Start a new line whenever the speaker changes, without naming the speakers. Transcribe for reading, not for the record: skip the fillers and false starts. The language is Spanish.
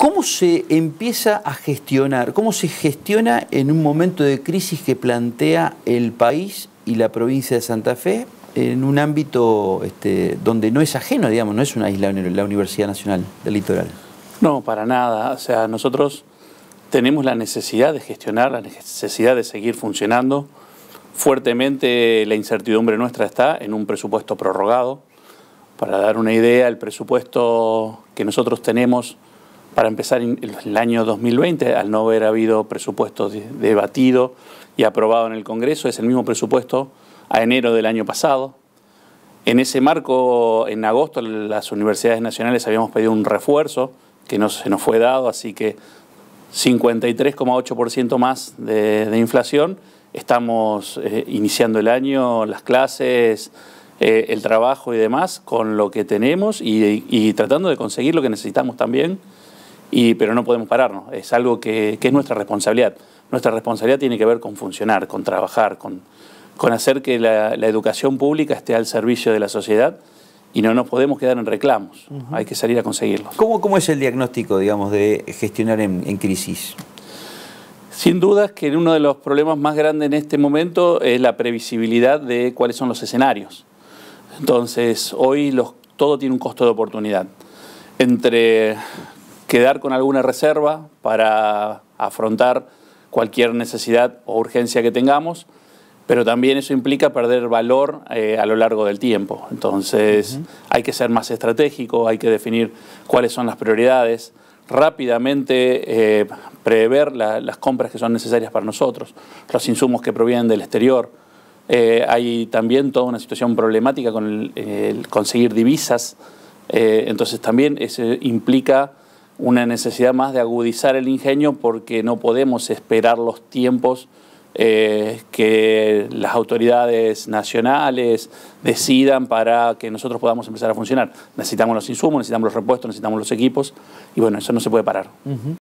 ¿Cómo se empieza a gestionar? ¿Cómo se gestiona en un momento de crisis que plantea el país y la provincia de Santa Fe en un ámbito donde no es ajeno, digamos, no es una isla la Universidad Nacional del Litoral?
No, para nada. O sea, nosotros tenemos la necesidad de gestionar, la necesidad de seguir funcionando. Fuertemente la incertidumbre nuestra está en un presupuesto prorrogado. Para dar una idea, el presupuesto que nosotros tenemos para empezar el año 2020, al no haber habido presupuesto debatido y aprobado en el Congreso, es el mismo presupuesto a enero del año pasado. En ese marco, en agosto, las universidades nacionales habíamos pedido un refuerzo que no se nos fue dado, así que 53,8% más de inflación. Estamos iniciando el año, las clases, el trabajo y demás, con lo que tenemos y tratando de conseguir lo que necesitamos también. Pero no podemos pararnos, es algo que es nuestra responsabilidad. Nuestra responsabilidad tiene que ver con funcionar, con trabajar, con hacer que la educación pública esté al servicio de la sociedad y no nos podemos quedar en reclamos, hay que salir a conseguirlos.
¿Cómo es el diagnóstico, digamos, de gestionar en crisis?
Sin duda que uno de los problemas más grandes en este momento es la previsibilidad de cuáles son los escenarios. Entonces, hoy todo tiene un costo de oportunidad. Entre quedar con alguna reserva para afrontar cualquier necesidad o urgencia que tengamos, pero también eso implica perder valor a lo largo del tiempo. Entonces hay que ser más estratégico, hay que definir cuáles son las prioridades, rápidamente prever las compras que son necesarias para nosotros, los insumos que provienen del exterior. Hay también toda una situación problemática con el conseguir divisas, entonces también eso implica una necesidad más de agudizar el ingenio porque no podemos esperar los tiempos que las autoridades nacionales decidan para que nosotros podamos empezar a funcionar. Necesitamos los insumos, necesitamos los repuestos, necesitamos los equipos y bueno, eso no se puede parar.